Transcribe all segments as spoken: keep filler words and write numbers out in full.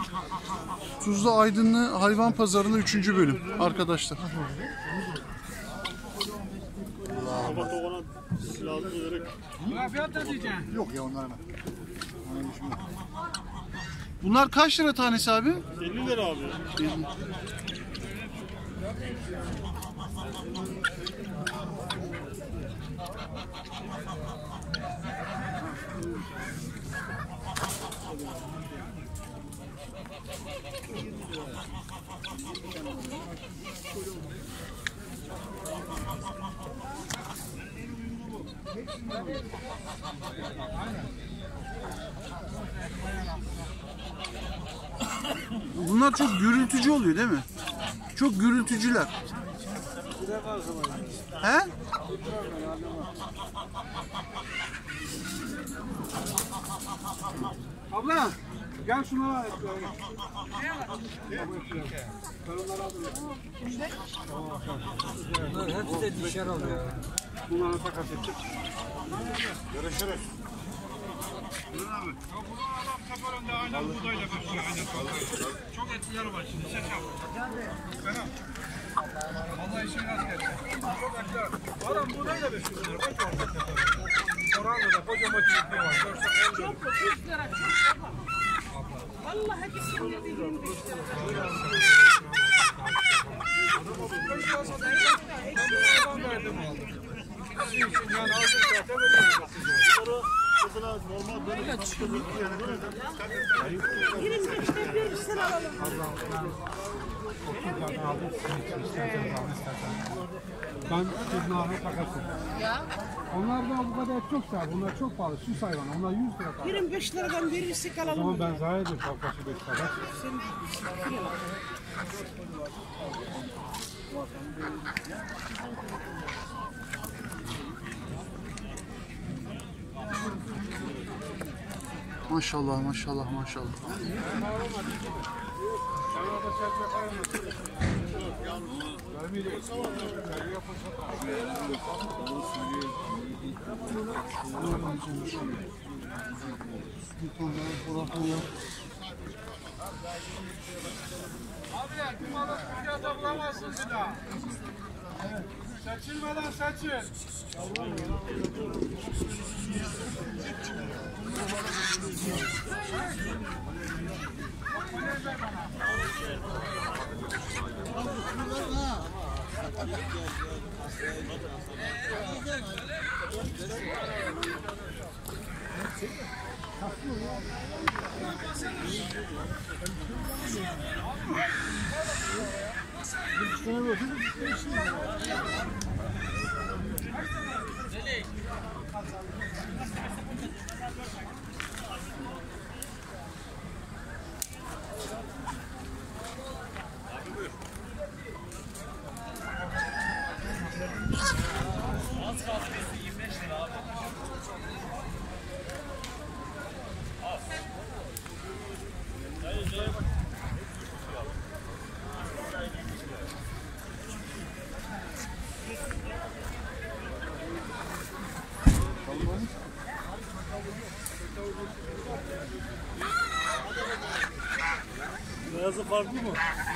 Tuzla Aydınlı Hayvan Pazarı'nda üçüncü bölüm arkadaşlar. Yok ya onlar hemen. Bunlar kaç lira tanesi abi? elli lira abi. Bunlar çok gürültücü oluyor değil mi? Çok gürültücüler. He? Abla gel şuna. Bunlar hepsi de dışarı oluyor. Bunları takas ettik. Görüşürüz. Aynen buğdayla başlıyor. Aynen. Çok etliler var şimdi. Seç yap. Vallahi işin rast gelsin. Çok etliler. Adam buğdayla besliyorlar. Bak orada. Orada kocaman çiftliği var. Çok üç lira çok baba. Vallahi hepsini yediğim beş lira. Ben verdim aldım. Sizin için yani aldım zaten veriyorum. Mesela normal böyle yirmi beşte bir sıra alalım. Ben tırnağı takas ettim. Ya Onlar da bu kadar çok sağ. Bunlar çok pahalı. Süs hayvanı. Onlar yüz lira pahalı. yirmi beş liradan verirsek O alalım. zaman ben zayi edeyim kavkası beş lira. Maşallah maşallah maşallah. Abiler bir malı fiyata bulamazsın bir daha. Seçilmeden seçin. beyazı farklı mı?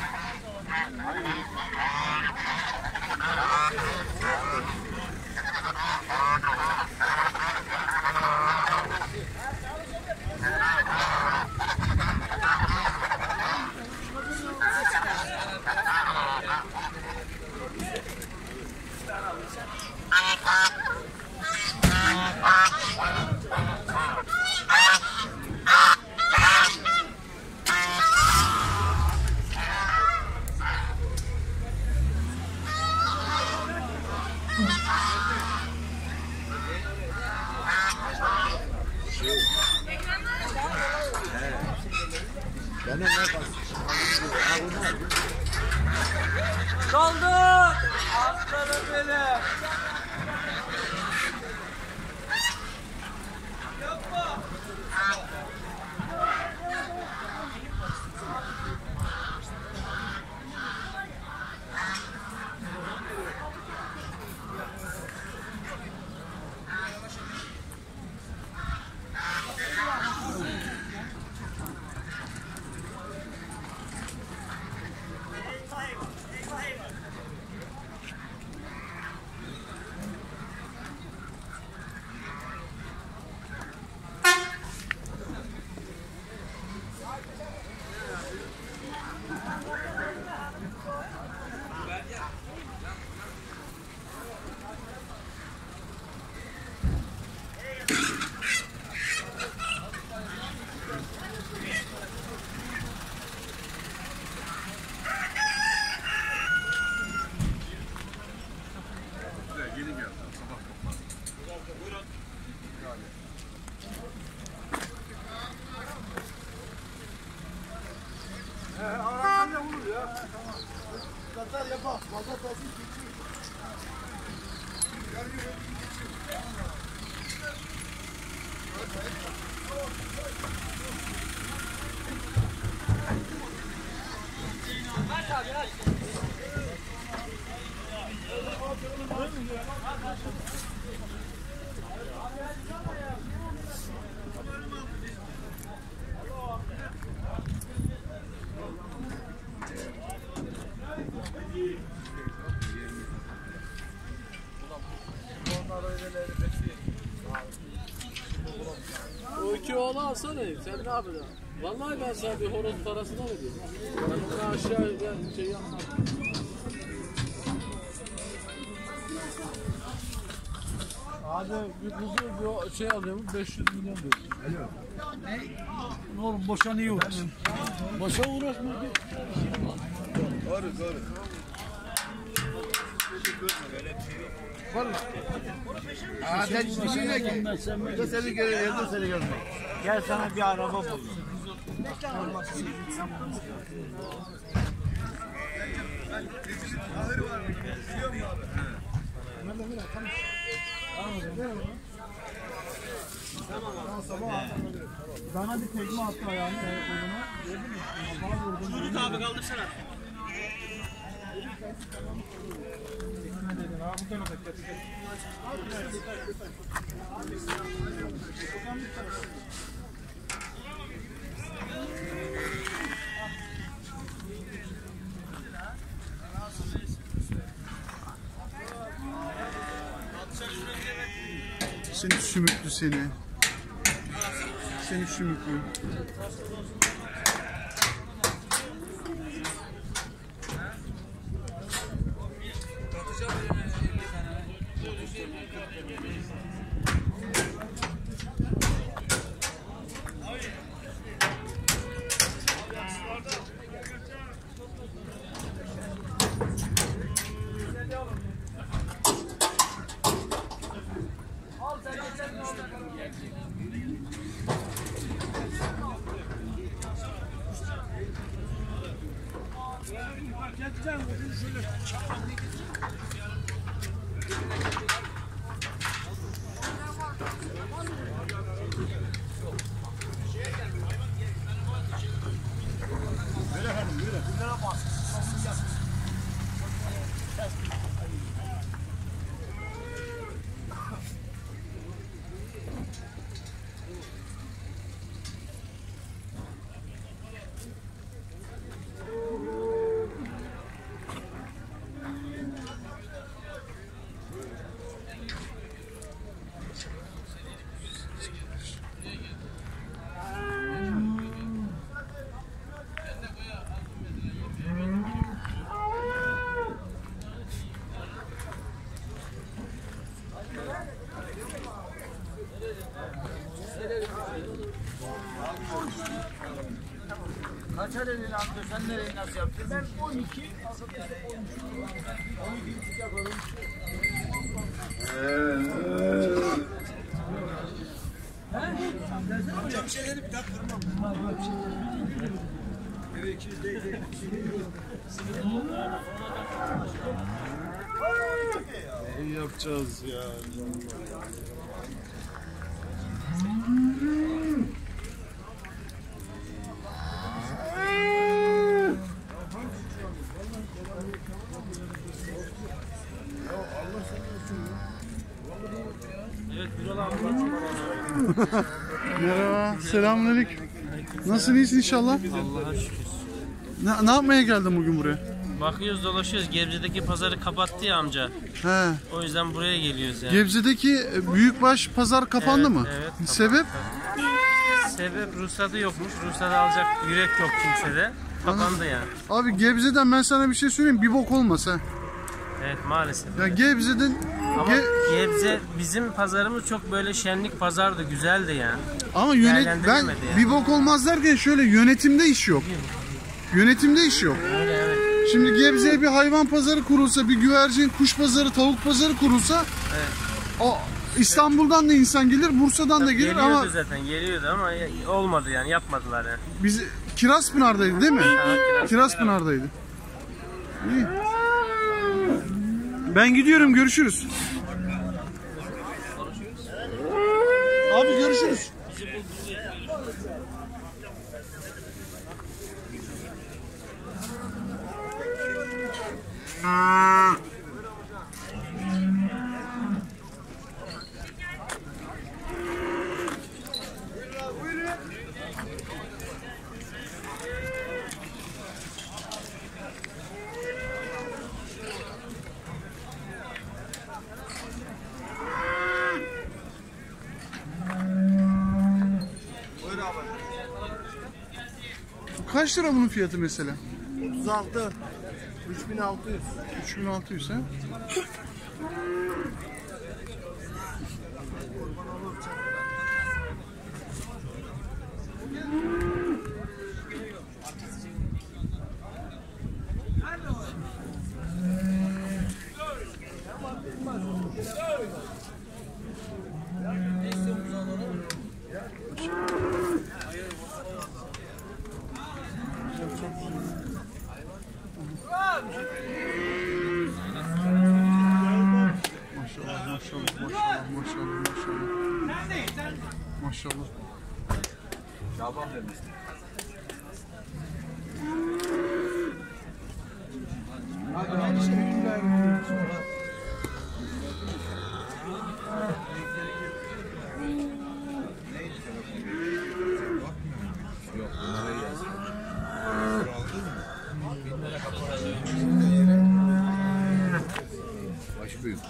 Doldu! Aslanım benim! He, araçlarla olur ya. Katar yapar. Pazartesi O iki oğlu alsana, sen ne yapacaksın? Vallahi ben sana bir horoz parasını vereyim. Ben bunu aşağı ben şey yapmam. Abi bir kuzu bir şey alıyorum beş yüz milyon diyor. Ne oğlum boşa niye uğraşsın? Boşa uğraşma. Doğru doğru. Aa, sen bir şey ne ki? Ya seni görüyor ya da seni görmüyor. Gel sana bir araba bul. Bana bir tekme attı ayağını. Bana vurdum. Tut abi kaldırsana. Ha, bu tarafa getir. Seni sümüklü seni. Seni sümüklü. Kaça dedin amca, sen nereyi nasıl yaptın? Ben on iki. on iki yapalım. Amca bir şeyleri bir daha kırmam. Evet, iki yüz değil. Ne yapacağız ya? Merhaba, selamünaleyküm. Nasılsın, iyisin inşallah? Allah'a şükür. Ne, ne yapmaya geldin bugün buraya? Bakıyoruz dolaşıyoruz. Gebze'deki pazarı kapattı ya amca. He. O yüzden buraya geliyoruz yani. Gebze'deki büyükbaş pazar kapandı Evet, mı? evet, kapandı. Sebep? Sebep ruhsatı yokmuş. Ruhsatı alacak yürek yok kimsede. Kapandı yani. Abi Gebze'den ben sana bir şey söyleyeyim, bir bok olmaz ha. Evet maalesef. Ya Gebze'den Ama Ge- Gebze bizim pazarımız çok böyle şenlik pazardı, güzeldi yani. ama yönet ben Değerlendirilmedi yani. bir bok olmaz derken şöyle yönetimde iş yok. Yönetimde iş yok. Öyle evet. Şimdi Gebze'ye bir hayvan pazarı kurulsa, bir güvercin, kuş pazarı, tavuk pazarı kurulsa Evet. o İstanbul'dan da insan gelir, Bursa'dan da gelir Geliyordu ama zaten, geliyordu ama olmadı yani, yapmadılar yani. biz Kiraspınar'daydı değil mi? Kirazpınar. Kiraspınar'daydı. İyi. Ben gidiyorum, görüşürüz. Abi görüşürüz. Kaç lira bunun fiyatı mesela? otuz altı. üç bin altı yüz. üç bin altı yüz ha? Maşallah, maşallah, maşallah, maşallah. Maşallah. Şaban demiş. Başı büyük.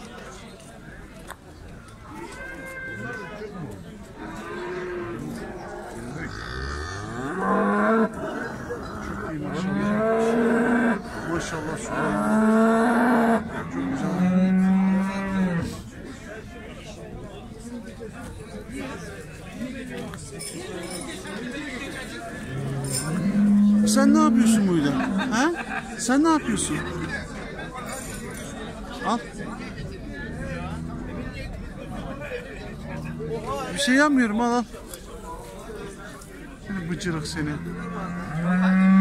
İyi maşallah. Maşallah şuraya. Çok güzel. Sen ne yapıyorsun burada? Ha? Sen ne yapıyorsun? Al. Bir şey yapmıyorum, al al. Seni bıcırık seni.